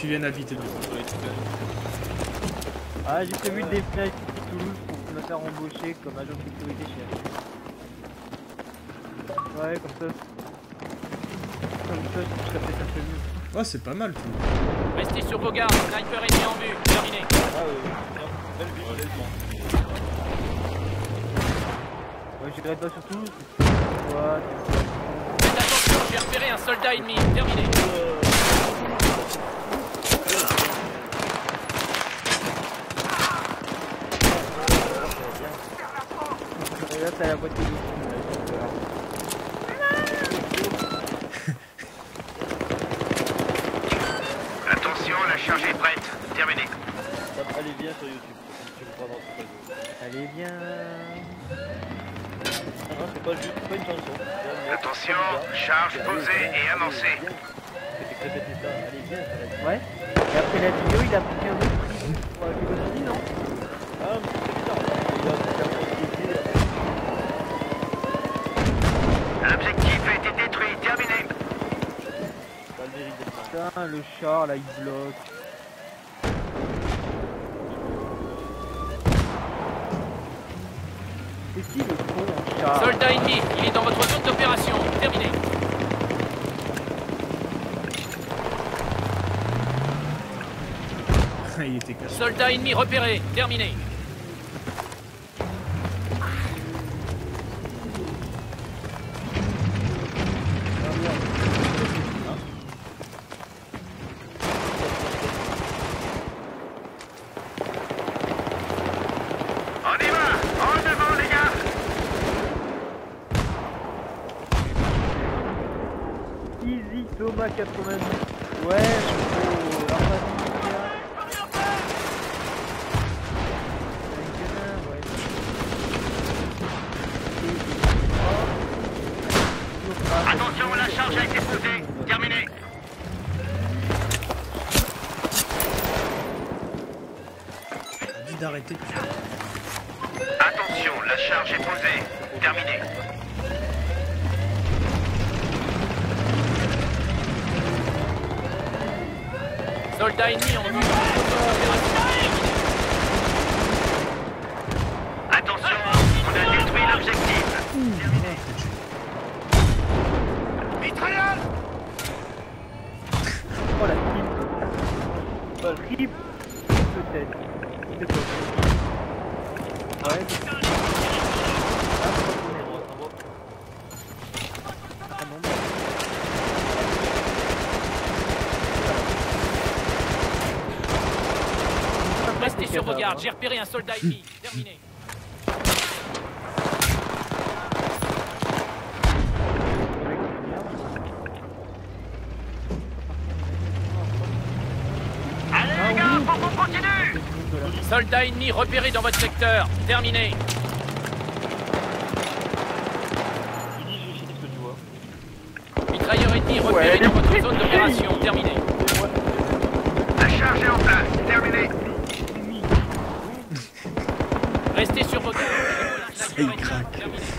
tu viennes habiter dedans. Ah, j'ai prévu le défi pour Toulouse pour me faire embaucher comme agent de sécurité chez elle. Ouais, comme ça, je serais peut-être un peu mieux. Ouais, c'est pas mal tout. Restez sur vos gardes, sniper ennemi en vue, terminé. Ah belle vie, honnêtement. Ouais, j'irai pas sur Toulouse. Ouais, Faites attention, j'ai repéré un soldat ennemi, terminé. là, t'as la boîte de Attention, la charge est prête. Terminé. Allez bien sur YouTube. Tu le prends dans ce réseau. Allez, bien. Non, c'est pas juste, c'est pas une chanson. Attention, charge posée et avancée. Répétez ça. Allez bien, ça va être... Ouais. Et après la vidéo, il a pris un autre prix. Pour la vidéo aussi, non? Ah, mais c'est bizarre. L'objectif a été détruit. Terminé. Pas le mérite d'être là. Putain, le char, là, il bloque. C'est qui le con en char? Soldat ennemi, il est dans votre zone d'opération, terminé. Il était caché. Soldat ennemi repéré, terminé. On y va. En devant, les gars. Easy Thomas 90. Ouais, je faut Attention, la charge a été posée. Terminé. Dis d'arrêter. Attention, la charge est posée. Terminé. Soldat ennemi en vue. Attention, on a détruit l'objectif. Mitrailleuse. Oh la triple. Peut-être. Ouais. Ah non. Restez sur vos gardes, j'ai repéré un soldat ennemi, terminé. Allez, les gars, faut qu'on continue. Soldat ennemi repéré dans votre secteur, terminé. Tu dis, je sais ce que tu vois. Mitrailleur ennemi repéré dans votre zone d'opération, terminé. La charge est en place. Terminé. Restez sur vos gardes. Il craque.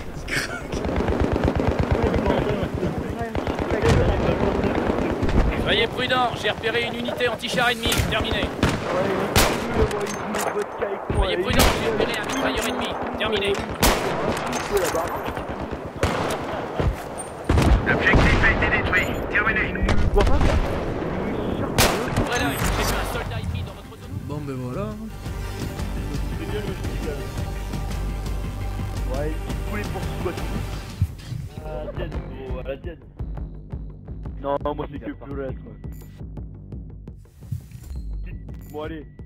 Soyez prudents, j'ai repéré une unité anti-char ennemi, terminé. Soyez prudents, j'ai repéré un mitrailleur ennemi, terminé. L'objectif a été détruit. Terminé. Ouvrez l'œil, j'ai vu un soldat ennemi dans votre zone. Bon ben voilà. C'est bien le musical. Ouais, il faut les poursuivre quoi tout. À la tienne, gros, à la tienne. Non, moi c'est que plus le reste. Bon, allez.